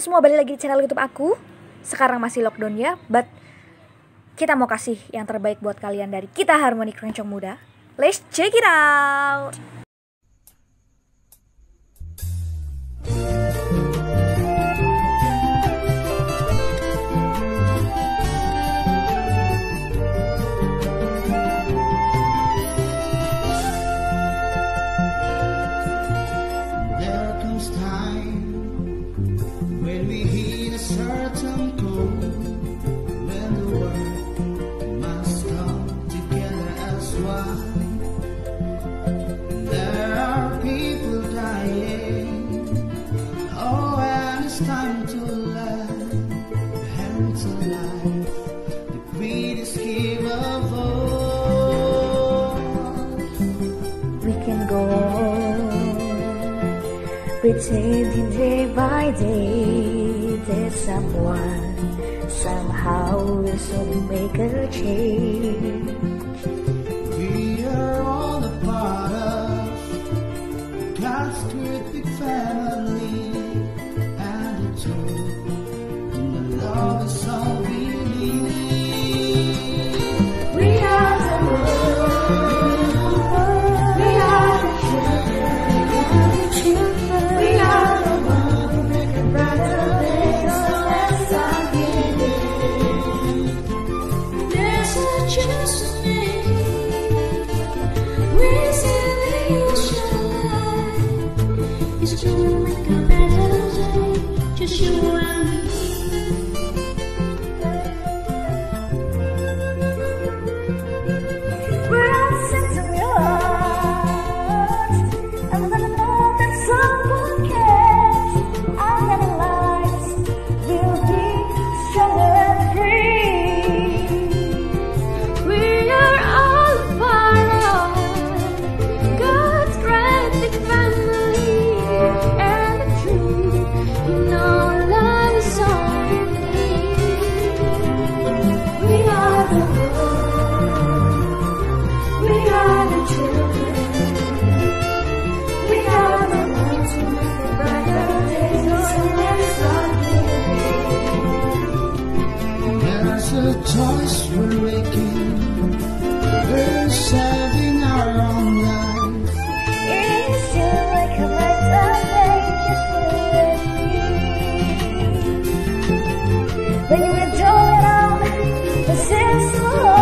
semua, balik lagi di channel YouTube aku. Sekarang masih lockdown ya, but kita mau kasih yang terbaik buat kalian dari kita Harmoni Keroncong Muda. Let's check it out. Time to learn how to life, the greatest gift of all. We can go pretending day by day that someone somehow will soon make a change. We are all a part of God's great big family. Love is all we need. We are the world. We are the children. We are the one who make a brighter day. Let's all give it. There's a chance to make it. We're still it's to make a better day. Just you and me. The choice we're making, we're saving our own life. It's just like a better day, just when you enjoy it all, the sense of